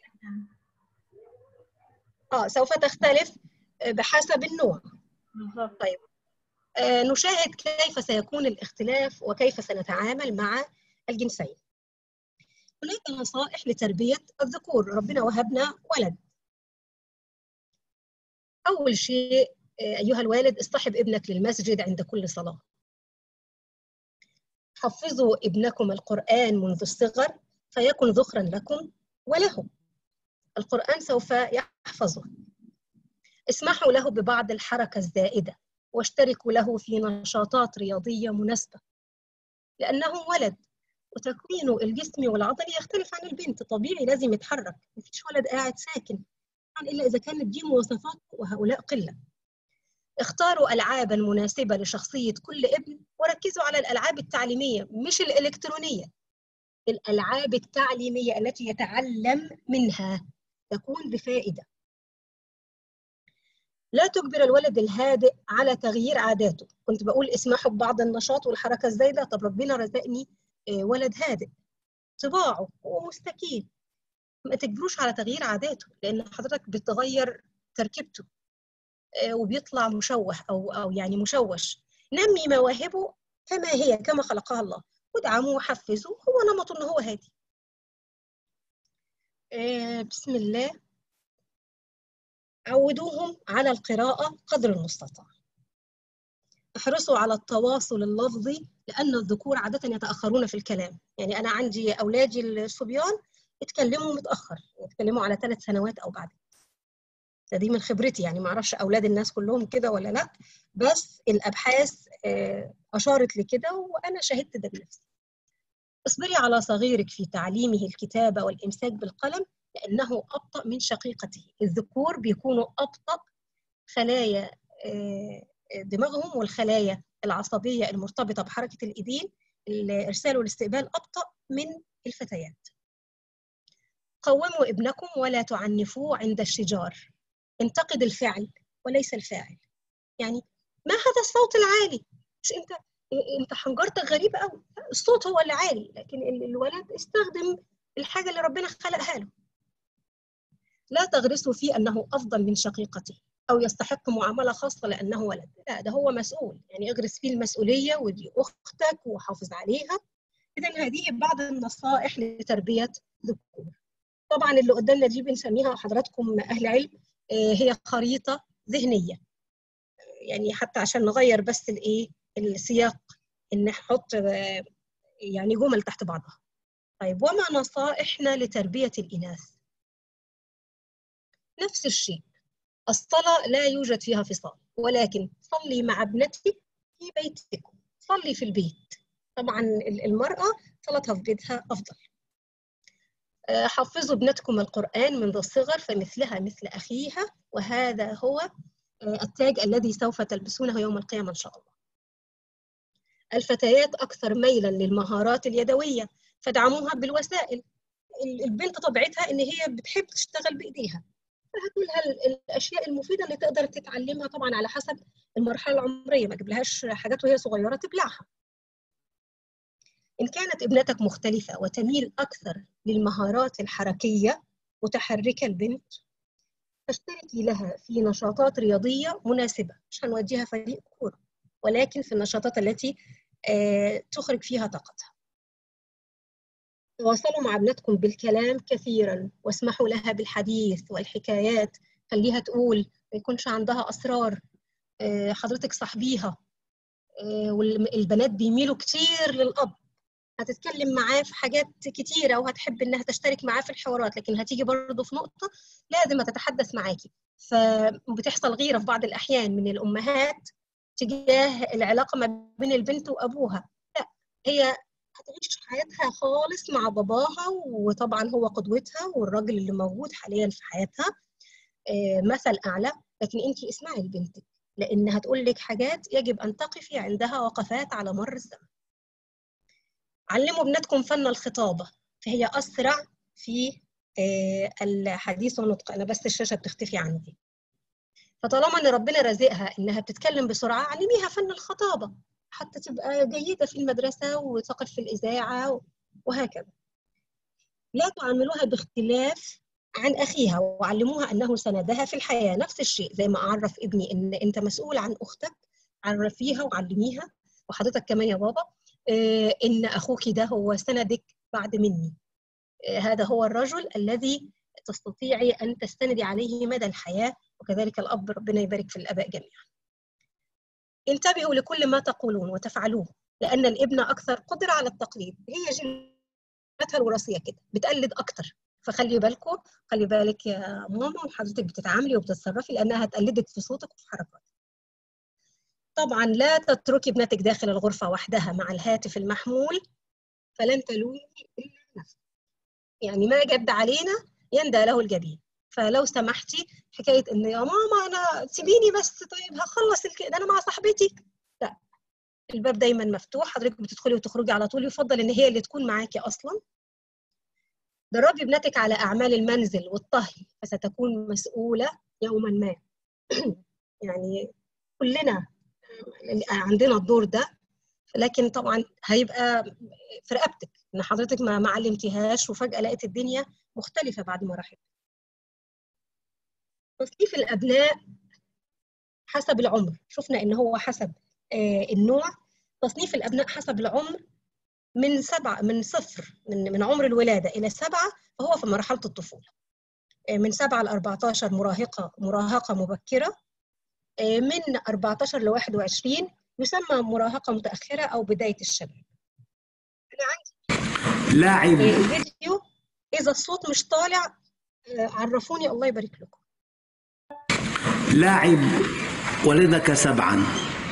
سوف تختلف بحسب النوع. بالظبط. طيب نشاهد كيف سيكون الاختلاف وكيف سنتعامل مع الجنسين. هناك نصائح لتربية الذكور. ربنا وهبنا ولد. أول شيء أيها الوالد، اصطحب ابنك للمسجد عند كل صلاة. حفظوا ابنكم القرآن منذ الصغر فيكن ذخرا لكم وله. القرآن سوف يحفظه. اسمحوا له ببعض الحركة الزائدة واشتركوا له في نشاطات رياضية مناسبة، لأنه ولد وتكوينه الجسمي والعضلي يختلف عن البنت. طبيعي لازم يتحرك، مفيش ولد قاعد ساكن إلا إذا كانت دي مواصفات، وهؤلاء قلة. اختاروا ألعابا مناسبة لشخصية كل ابن وركزوا على الألعاب التعليمية مش الإلكترونية. الألعاب التعليمية التي يتعلم منها تكون بفائدة. لا تجبر الولد الهادئ على تغيير عاداته. كنت بقول اسمحوا ببعض النشاط والحركة الزايدة. طب ربنا رزقني ولد هادئ طباعه ومستكين، ما تجبروش على تغيير عاداته، لأن حضرتك بتغير تركيبته وبيطلع مشوه أو يعني مشوش. نمي مواهبه كما هي، كما خلقها الله، ودعمه وحفزه. هو نمطه إن هو هادي. بسم الله. عودوهم على القراءة قدر المستطاع. احرصوا على التواصل اللفظي، لأن الذكور عادة يتأخرون في الكلام. يعني أنا عندي أولادي الصبيان اتكلموا متأخر، يتكلموا على 3 سنوات أو بعد. دي من خبرتي، يعني ما أعرفش أولاد الناس كلهم كده ولا لا، بس الأبحاث أشارت لكده وأنا شهدت ده بنفسي. اصبري على صغيرك في تعليمه الكتابة والإمساك بالقلم، لأنه أبطأ من شقيقته. الذكور بيكونوا أبطأ، خلايا دماغهم والخلايا العصبية المرتبطة بحركة الإيدين، الإرسال والاستقبال أبطأ من الفتيات. قوموا ابنكم ولا تعنفوه عند الشجار. انتقد الفعل وليس الفاعل. يعني ما هذا الصوت العالي؟ مش انت حنجرتك غريبة قوي، الصوت هو اللي عالي، لكن الولد استخدم الحاجة اللي ربنا خلقها له. لا تغرسوا فيه أنه أفضل من شقيقته أو يستحق معاملة خاصة لأنه ولد. لا، ده هو مسؤول، يعني اغرس فيه المسؤولية، ودي أختك وحافظ عليها. إذن هذه بعض النصائح لتربية الذكور. طبعا اللي قدامنا دي بنسميها حضراتكم أهل علم هي خريطة ذهنية، يعني حتى عشان نغير بس السياق، إن نحط يعني جمل تحت بعضها. طيب، وما نصائحنا لتربية الإناث؟ نفس الشيء. الصلاة لا يوجد فيها فصال، ولكن صلي مع ابنتك في بيتكم، صلي في البيت. طبعا المرأة صلاتها في بيتها أفضل. حفظوا ابنتكم القرآن منذ الصغر فمثلها مثل أخيها، وهذا هو التاج الذي سوف تلبسونه يوم القيامة إن شاء الله. الفتيات أكثر ميلا للمهارات اليدوية فادعموها بالوسائل. البنت طبيعتها إن هي بتحب تشتغل بإيديها، فهتقولها الأشياء المفيدة اللي تقدر تتعلمها، طبعا على حسب المرحلة العمرية، ما تجيبلهاش حاجات وهي صغيرة تبلعها. إن كانت ابنتك مختلفة وتميل أكثر للمهارات الحركية، متحركة البنت، فاشتركي لها في نشاطات رياضية مناسبة. مش هنوديها فريق كورة، ولكن في النشاطات التي تخرج فيها طاقتها. تواصلوا مع ابنتكم بالكلام كثيرا، واسمحوا لها بالحديث والحكايات. خليها تقول، ما يكونش عندها أسرار. حضرتك صاحبيها. والبنات بيميلوا كتير للأب، هتتكلم معاه في حاجات كتيرة وهتحب إنها تشترك معاه في الحوارات، لكن هتيجي برضه في نقطة لازم تتحدث معاكي. فبتحصل غيرة في بعض الأحيان من الأمهات تجاه العلاقة ما بين البنت وأبوها. لا، هي هتعيش حياتها خالص مع باباها، وطبعا هو قدوتها والراجل اللي موجود حاليا في حياتها مثل أعلى. لكن أنت اسمعي لبنتك، لأن هتقول لك حاجات يجب أن تقفي عندها وقفات على مر الزمن. علموا ابنتكم فن الخطابة، فهي أسرع في الحديث والنطق. أنا بس الشاشة بتختفي عندي. فطالما أن ربنا رزقها إنها بتتكلم بسرعة، علميها فن الخطابة حتى تبقى جيدة في المدرسة وتقف في الإذاعة وهكذا. لا تعاملوها باختلاف عن أخيها، وعلموها أنه سندها في الحياة. نفس الشيء زي ما أعرف ابني إن أنت مسؤول عن أختك، عرفيها وعلميها، وحضرتك كمان يا بابا إن أخوك ده هو سندك بعد مني. هذا هو الرجل الذي تستطيعي أن تستندي عليه مدى الحياة، وكذلك الأب. ربنا يبارك في الآباء جميعا. انتبهوا لكل ما تقولون وتفعلوه، لأن الابن أكثر قدرة على التقليد. هي جيناتها الوراثية كده، بتقلد أكتر. فخلي بالكم، خلي بالك يا ماما وحضرتك بتتعاملي وبتتصرفي، لأنها هتقلدك في صوتك وفي حركاتك. طبعا لا تتركي ابنتك داخل الغرفة وحدها مع الهاتف المحمول، فلن تلومي إلا نفسك. يعني ما جد علينا يندى له الجبين. فلو سمحتي حكاية إن يا ماما أنا سيبيني بس، طيب هخلص ده أنا مع صاحبتي، لا، الباب دايما مفتوح، حضرتك بتدخلي وتخرجي على طول. يفضل إن هي اللي تكون معاكي أصلا. دربي ابنتك على أعمال المنزل والطهي، فستكون مسؤولة يوما ما. يعني كلنا عندنا الدور ده، لكن طبعا هيبقى في رقبتك ان حضرتك ما علمتيهاش وفجأة لقيت الدنيا مختلفة بعد ما راحت. تصنيف الأبناء حسب العمر، شفنا ان هو حسب النوع. تصنيف الأبناء حسب العمر من صفر، من عمر الولادة إلى 7، فهو في مرحلة الطفولة. من 7 ل 14 مراهقة مبكرة. من 14 ل 21 يسمى مراهقة متأخرة أو بداية الشباب. أنا عندي لاعب الفيديو، إذا الصوت مش طالع عرفوني، الله يبارك لكم. لاعب ولدك 7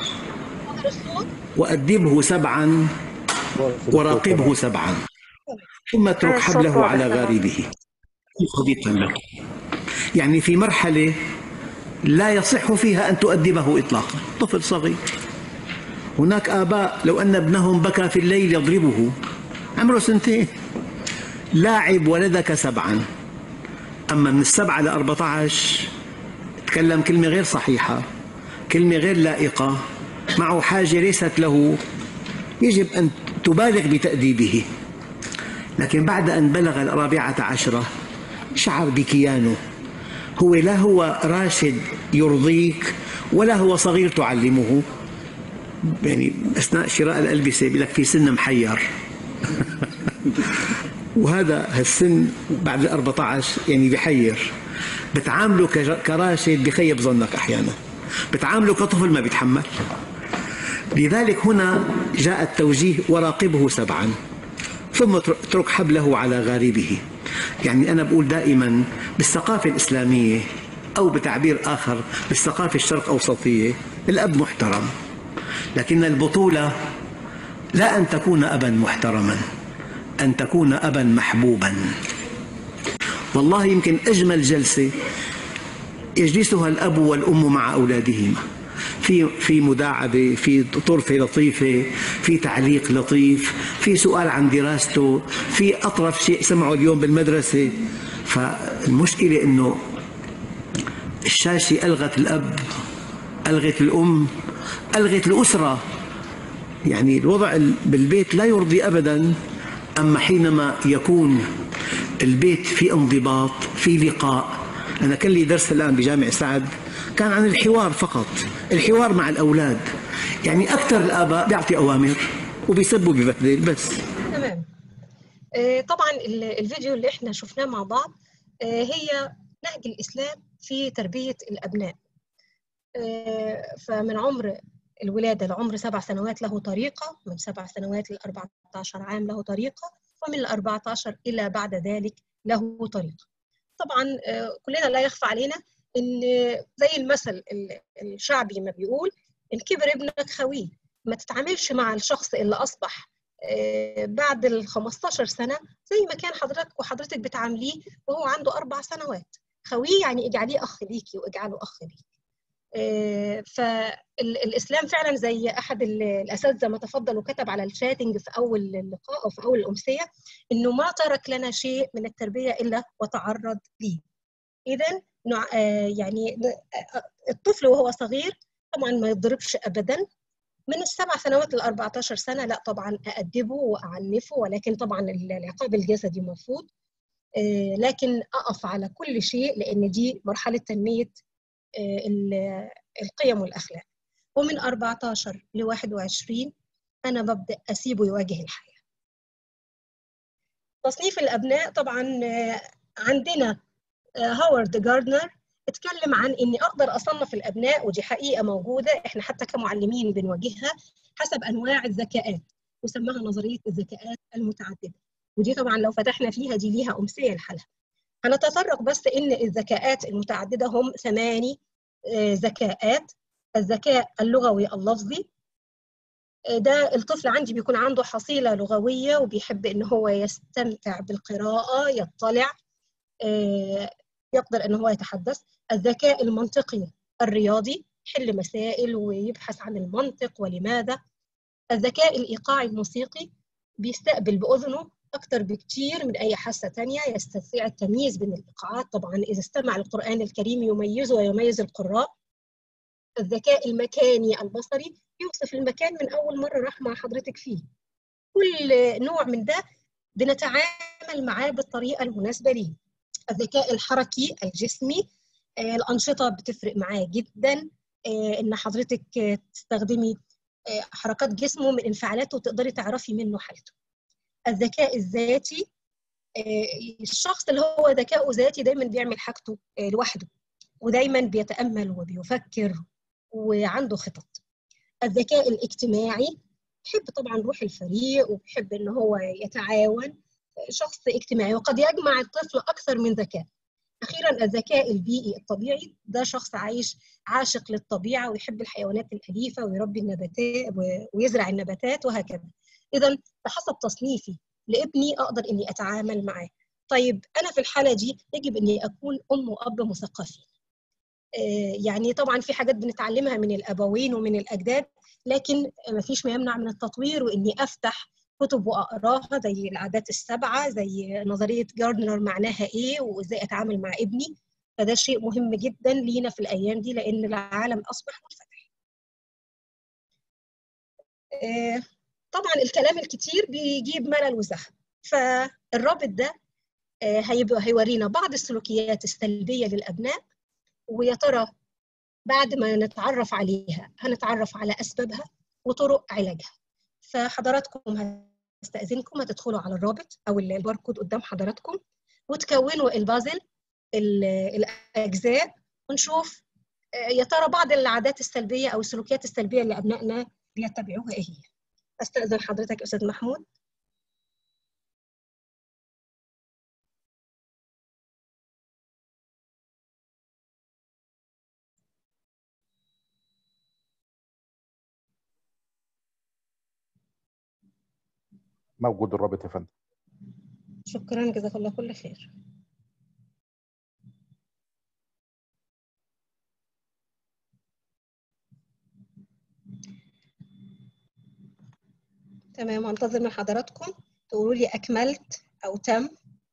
وأدبه 7 وراقبه 7 ثم اترك حبله على غاربه صديقا له. يعني في مرحلة لا يصح فيها أن تؤدبه إطلاقا، طفل صغير. هناك آباء لو أن ابنهم بكى في الليل يضربه، عمره 2 سنين. لاعب ولدك 7. أما من 7 ل 14 تكلم كلمة غير صحيحة، كلمة غير لائقة، معه حاجة ليست له، يجب أن تبالغ بتأديبه. لكن بعد أن بلغ 14 شعر بكيانه. هو لا هو راشد يرضيك ولا هو صغير تعلمه. يعني أثناء شراء الألبسة بيقول لك في سن محير. وهذا هالسن بعد 14 يعني بحير. بتعامله كراشد بخيب ظنك أحيانا، بتعامله كطفل ما بيتحمل. لذلك هنا جاء التوجيه وراقبه 7 ثم اترك حبله على غاربه. يعني أنا بقول دائما بالثقافة الإسلامية أو بتعبير آخر بالثقافة الشرق أوسطية، الأب محترم، لكن البطولة لا أن تكون أبا محترما، أن تكون أبا محبوبا. والله يمكن أجمل جلسة يجلسها الأب والأم مع أولادهما، في مداعبة، في طرفة لطيفة، في تعليق لطيف، في سؤال عن دراسته، في أطرف شيء سمعه اليوم بالمدرسة. فالمشكلة إنه الشاشة ألغت الأب، ألغت الأم، ألغت الأسرة. يعني الوضع بالبيت لا يرضي أبدا. أما حينما يكون البيت في انضباط، في لقاء. أنا كان لي درس الآن بجامع سعد كان عن الحوار فقط، الحوار مع الأولاد. يعني أكثر الآباء بيعطي أوامر وبيسبوا ببهدل بس. تمام. طبعا الفيديو اللي احنا شفناه مع بعض هي نهج الإسلام في تربية الأبناء. فمن عمر الولادة لعمر 7 سنوات له طريقة، من 7 سنوات ل 14 عام له طريقة، ومن 14 إلى بعد ذلك له طريقة. طبعا كلنا لا يخفى علينا إن زي المثل الشعبي ما بيقول، إن كبر ابنك خويه. ما تتعاملش مع الشخص اللي أصبح بعد ال 15 سنة زي ما كان حضرتك وحضرتك بتعامليه وهو عنده 4 سنوات. خويه يعني اجعليه أخ ليكي واجعله أخ ليكي. فالإسلام فعلا زي أحد الأساتذة ما تفضل وكتب على الشاتنج في أول اللقاء أو في أول الأمسية، إنه ما ترك لنا شيء من التربية إلا وتعرض ليه. إذن يعني الطفل وهو صغير طبعا ما يضربش أبدا. من ال7 سنوات ل14 سنة لا طبعا أأدبه وأعنفه، ولكن طبعا العقاب الجسدي مرفوض. لكن أقف على كل شيء لأن دي مرحلة تنمية القيم والأخلاق. ومن 14 ل 21 أنا ببدأ أسيبه يواجه الحياة. تصنيف الأبناء طبعا عندنا هوارد جاردنر اتكلم عن إني أقدر أصنف الأبناء، ودي حقيقة موجودة، إحنا حتى كمعلمين بنواجهها حسب أنواع الذكاءات، وسماها نظرية الذكاءات المتعددة. ودي طبعا لو فتحنا فيها دي ليها أمثلة لحالها. هنتطرق بس إن الذكاءات المتعددة هم 8 ذكاءات. الذكاء اللغوي اللفظي، ده الطفل عندي بيكون عنده حصيلة لغوية وبيحب إن هو يستمتع بالقراءة، يطلع، يقدر إن هو يتحدث. الذكاء المنطقي الرياضي، يحل مسائل ويبحث عن المنطق ولماذا. الذكاء الإيقاعي الموسيقي، بيستقبل بأذنه أكتر بكتير من أي حاسة تانية، يستطيع التمييز بين الإيقاعات، طبعا إذا استمع القرآن الكريم يميزه ويميز القراء. الذكاء المكاني البصري، يوصف المكان من أول مرة راح مع حضرتك فيه. كل نوع من ده بنتعامل معاه بالطريقة المناسبة ليه. الذكاء الحركي الجسمي، الأنشطة بتفرق معاه جدا، إن حضرتك تستخدمي حركات جسمه من انفعالاته وتقدري تعرفي منه حالته. الذكاء الذاتي، الشخص اللي هو ذكاؤه ذاتي دايما بيعمل حاجته لوحده، ودايما بيتأمل وبيفكر وعنده خطط. الذكاء الاجتماعي، بيحب طبعا روح الفريق وبيحب ان هو يتعاون، شخص اجتماعي وقد يجمع الطفل اكثر من ذكاء. اخيرا الذكاء البيئي الطبيعي، ده شخص عاشق للطبيعه ويحب الحيوانات الاليفه ويربي النباتات ويزرع النباتات وهكذا. اذا بحسب تصنيفي لابني اقدر اني اتعامل معاه. طيب انا في الحاله دي يجب اني اكون ام واب مثقفين. يعني طبعا في حاجات بنتعلمها من الابوين ومن الاجداد، لكن ما فيش ما يمنع من التطوير واني افتح كتب واقراها زي العادات ال7، زي نظريه جاردنر معناها ايه وازاي اتعامل مع ابني. فده شيء مهم جدا لينا في الايام دي لان العالم اصبح منفتح. طبعا الكلام الكتير بيجيب ملل وزهق، فالرابط ده هيورينا بعض السلوكيات السلبيه للابناء، ويا ترى بعد ما نتعرف عليها هنتعرف على أسبابها وطرق علاجها. فحضراتكم هستأذنكم هتدخلوا على الرابط أو الباركود قدام حضراتكم وتكونوا البازل الأجزاء، ونشوف يا ترى بعض العادات السلبية أو السلوكيات السلبية اللي أبنائنا بيتبعوها إيه هي. أستأذن حضرتك أستاذ محمود. موجود الرابط يا فندم. شكرا، جزاك الله كل خير. تمام، هنتظر من حضراتكم تقولوا لي أكملت أو تم.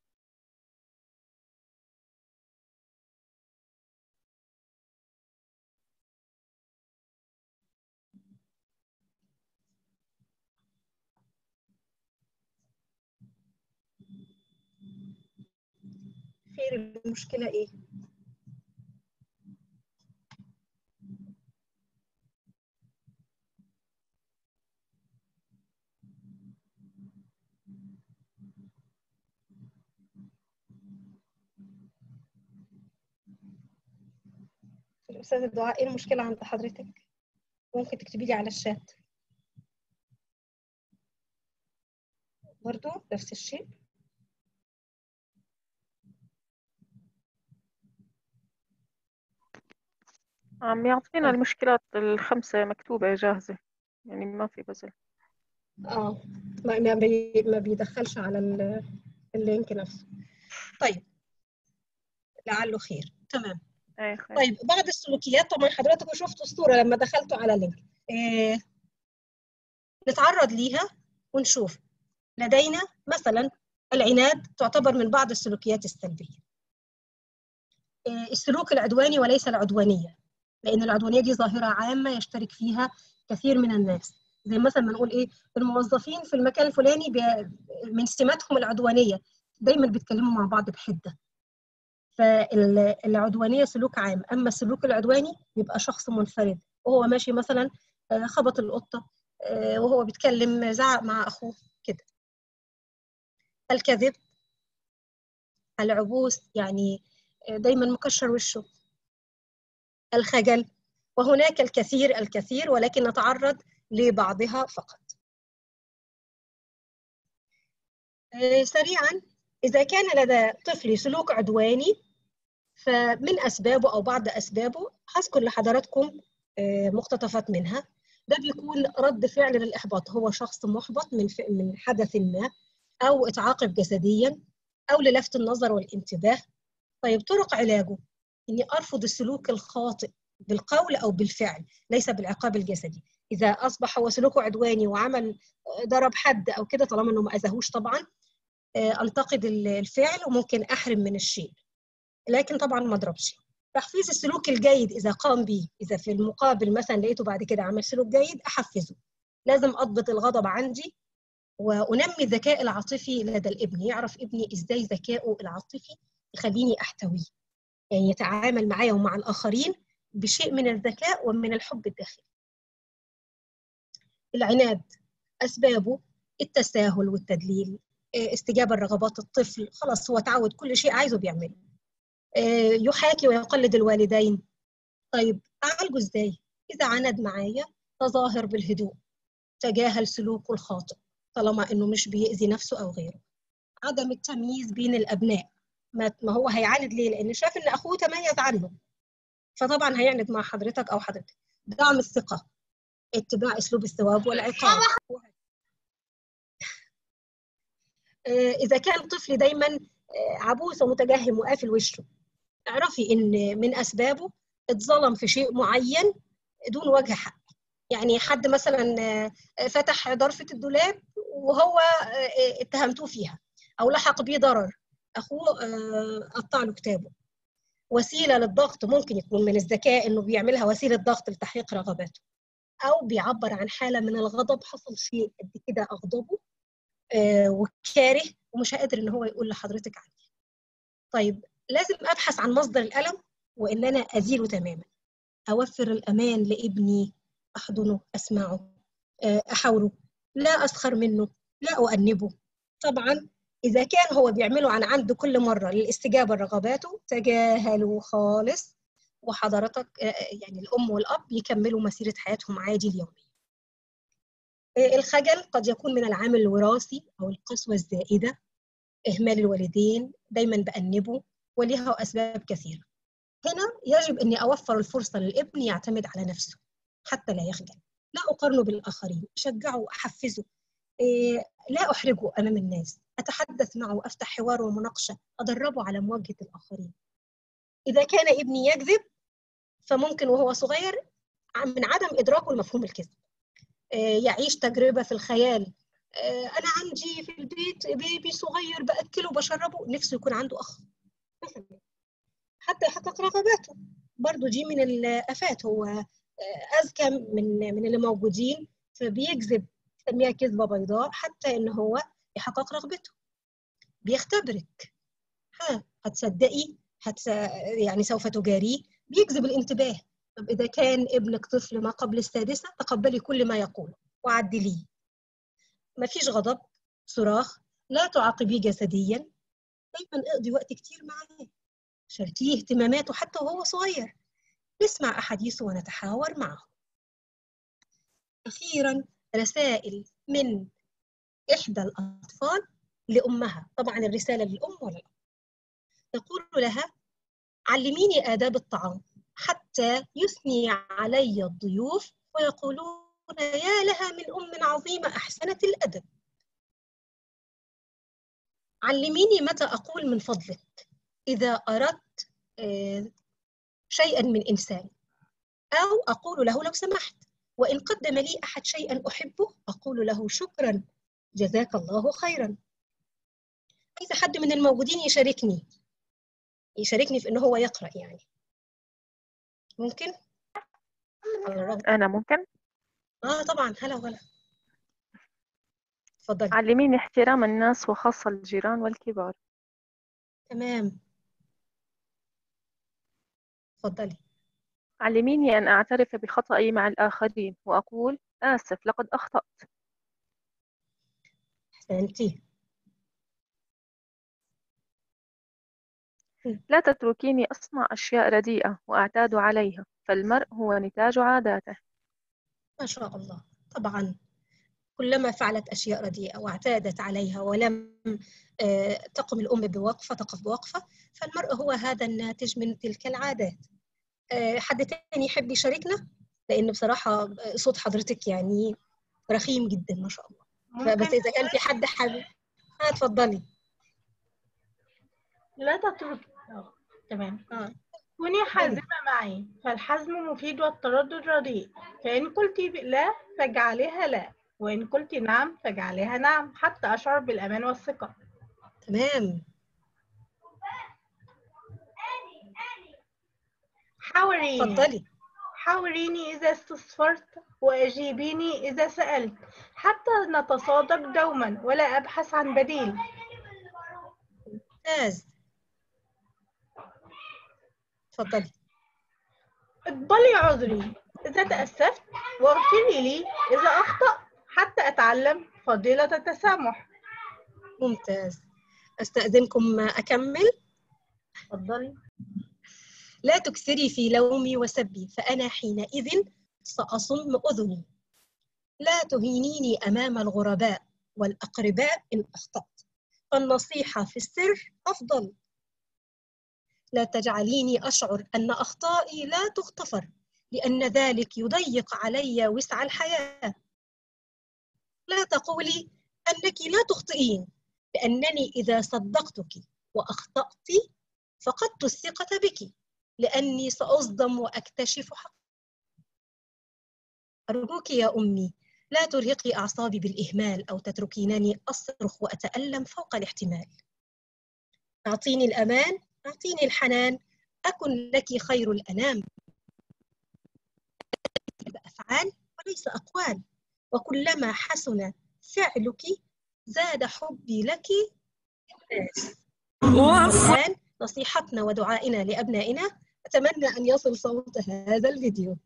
خير، المشكلة إيه؟ الأستاذ الدعاء، إيه المشكلة عند حضرتك؟ ممكن تكتبي لي على الشات. برضو نفس الشيء. عم يعطينا المشكلات ال5 مكتوبة جاهزة، يعني ما في بزل. ما بيدخلش على اللينك نفسه. طيب لعله خير. تمام. طيب بعض السلوكيات طبعا حضراتكم شفتوا الصورة لما دخلتوا على اللينك، نتعرض ليها ونشوف. لدينا مثلا العناد، تعتبر من بعض السلوكيات السلبية. السلوك العدواني وليس العدوانية، لأن العدوانية دي ظاهرة عامة يشترك فيها كثير من الناس. زي مثلا ما نقول الموظفين في المكان الفلاني من سماتهم العدوانية، دايما بيتكلموا مع بعض بحدة. فالعدوانية سلوك عام، أما السلوك العدواني بيبقى شخص منفرد وهو ماشي مثلا خبط القطة وهو بيتكلم، زعق مع أخوه كده. الكذب، العبوس يعني دايما مكشر وشه. الخجل، وهناك الكثير ولكن نتعرض لبعضها فقط. سريعا، إذا كان لدى طفلي سلوك عدواني فمن أسبابه أو بعض أسبابه هذكر لحضراتكم مقتطفات منها. ده بيكون رد فعل للإحباط، هو شخص محبط من حدث ما، أو اتعاقب جسديا، أو للفت النظر والانتباه. طيب طرق علاجه: إني أرفض السلوك الخاطئ بالقول أو بالفعل، ليس بالعقاب الجسدي. إذا أصبح هو سلوكه عدواني وعمل ضرب حد أو كده، طالما إنه ما أذاهوش طبعا، أنتقد الفعل وممكن أحرم من الشيء، لكن طبعا ما أضربش. تحفيز السلوك الجيد إذا قام به، إذا في المقابل مثلا لقيته بعد كده عمل سلوك جيد أحفزه. لازم أضبط الغضب عندي وأنمي الذكاء العاطفي لدى الابن، يعرف ابني إزاي ذكائه العاطفي يخليني أحتويه، يعني يتعامل معايا ومع الآخرين بشيء من الذكاء ومن الحب الداخلي. العناد أسبابه التساهل والتدليل، استجابة لرغبات الطفل، خلاص هو تعود كل شيء عايزه بيعمله. يحاكي ويقلد الوالدين. طيب أعالجه إزاي؟ إذا عند معايا تظاهر بالهدوء، تجاهل سلوكه الخاطئ طالما إنه مش بيأذي نفسه أو غيره. عدم التمييز بين الأبناء، ما هو هيعاند ليه؟ لأن شاف إن أخوه تميز عنه، فطبعا هيعند مع حضرتك أو حضرتك. دعم الثقة، اتباع أسلوب الثواب والعقاب. إذا كان طفل دايما عبوس ومتجهم وقافل وشه، اعرفي إن من أسبابه اتظلم في شيء معين دون وجه حق. يعني حد مثلا فتح ظرفة الدولاب وهو اتهمتوه فيها، أو لحق بيه ضرر، أخوه قطع له كتابه. وسيلة للضغط، ممكن يكون من الذكاء إنه بيعملها وسيلة ضغط لتحقيق رغباته، أو بيعبر عن حالة من الغضب، حصل شيء قد كده أغضبه وكاره ومش قادر إن هو يقول لحضرتك عنه. طيب لازم أبحث عن مصدر الألم وإن أنا أزيله تماما. أوفر الأمان لابني، أحضنه، أسمعه، أحاوره، لا أسخر منه، لا أؤنبه. طبعا إذا كان هو بيعمله عن عنده كل مرة للاستجابة لرغباته، تجاهلوا خالص، وحضرتك يعني الأم والأب يكملوا مسيرة حياتهم عادي اليومية. الخجل قد يكون من العامل الوراثي أو القسوة الزائدة، إهمال الوالدين، دايما بأنبه، ولها أسباب كثيرة. هنا يجب أني أوفر الفرصة للابن يعتمد على نفسه حتى لا يخجل. لا أقارنه بالآخرين، أشجعه وأحفزه، لا أحرجه أمام الناس، أتحدث معه، أفتح حوار ومناقشة، أدربه على مواجهة الآخرين. إذا كان ابني يكذب فممكن وهو صغير من عدم إدراكه لمفهوم الكذب يعيش تجربة في الخيال. أنا عندي في البيت بيبي صغير بأكله وبشربه، نفسه يكون عنده أخ مثلا حتى يحقق رغباته. برضو دي من الآفات، هو أذكى من اللي موجودين، فبيكذب، يسميها كذبة بيضاء حتى إن هو يحقق رغبته. بيختبرك، هتصدقي، يعني سوف تجاريه، بيجذب الانتباه. طب إذا كان ابنك طفل ما قبل السادسة، تقبلي كل ما يقول وعدليه. مفيش غضب، صراخ، لا تعاقبيه جسديا، دايما اقضي وقت كتير معاه، شاركيه اهتماماته حتى وهو صغير، نسمع أحاديثه ونتحاور معه. أخيرا رسائل من إحدى الأطفال لأمها، طبعا الرسالة للأم ولا الأب. تقول لها: علميني آداب الطعام حتى يثني علي الضيوف ويقولون يا لها من أم عظيمة أحسنت الأدب. علميني متى أقول من فضلك إذا أردت شيئا من إنسان، أو أقول له لو سمحت، وإن قدم لي أحد شيئا أحبه أقول له شكرا جزاك الله خيرا. عايزة حد من الموجودين يشاركني في إنه هو يقرأ يعني. ممكن؟ أنا ممكن؟ طبعا. هلا وغلا. تفضلي. علميني احترام الناس وخاصة الجيران والكبار. تمام. تفضلي. علميني أن أعترف بخطئي مع الآخرين وأقول آسف لقد أخطأت. أحسنتي. لا تتركيني أصنع أشياء رديئة وأعتاد عليها، فالمرء هو نتاج عاداته. ما شاء الله. طبعا كلما فعلت أشياء رديئة واعتادت عليها ولم تقف بوقفة، فالمرء هو هذا الناتج من تلك العادات. حد تاني يحب يشاركنا؟ لأن بصراحة صوت حضرتك يعني رخيم جدا ما شاء الله. فبس إذا كان في حد حابب اتفضلي. لا تترك. تمام. كوني حازمة معي، فالحزم مفيد والتردد رديء. فإن قلت لا فاجعليها لا، وإن قلت نعم فاجعليها نعم، حتى أشعر بالأمان والثقة. تمام. حاوريني إذا استسفرت، وأجيبيني إذا سألت، حتى نتصادق دوما ولا أبحث عن بديل. ممتاز. تفضلي. اقبلي عذري إذا تأسفت، واغفري لي إذا أخطأت، حتى أتعلم فضيلة التسامح. ممتاز. أستأذنكم أكمل؟ تفضلي. لا تكثري في لومي وسبي، فأنا حينئذ سأصم أذني. لا تهينيني أمام الغرباء والأقرباء إن أخطأت، فالنصيحة في السر أفضل. لا تجعليني أشعر أن أخطائي لا تغتفر، لأن ذلك يضيق علي وسع الحياة. لا تقولي أنك لا تخطئين، لأنني إذا صدقتك وأخطأت فقدت الثقة بك، لأني سأصدم وأكتشف حق. أرجوك يا أمي لا ترهقي أعصابي بالإهمال أو تتركينني أصرخ وأتألم فوق الاحتمال. أعطيني الأمان، أعطيني الحنان، أكن لك خير الأنام. بأفعال وليس أقوال، وكلما حسن فعلك زاد حبي لك. والآن نصيحتنا ودعائنا لأبنائنا. أتمنى أن يصل صوت هذا الفيديو.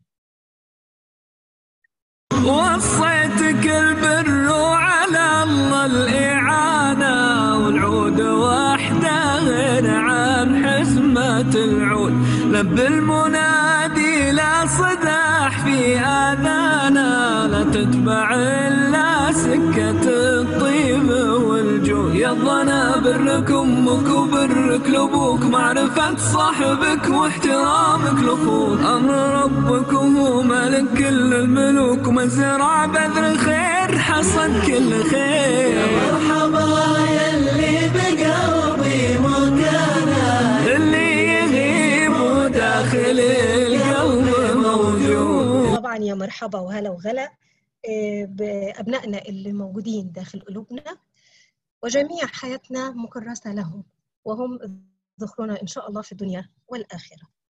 وصيتك البر على الله الإعانة، والعود وحده غير عن حزمة العود. لب المنادي لا صداح في آذانا، لا تتبع إلا سكة الطيب والجود. يضنا برك أمك وبرك لأبوك، معرفة صاحبك واحترامك لأخوك. أمر ربك وهو ملك كل الملوك، ومزرع بذر الخير حصد كل خير. يا مرحبا يلي بقلبي مكانه، اللي يغيب وداخل القلب موجود. طبعا يا مرحبا وهلا وغلا بأبنائنا اللي موجودين داخل قلوبنا، وجميع حياتنا مكرسة لهم، وهم ذخرنا إن شاء الله في الدنيا والآخرة.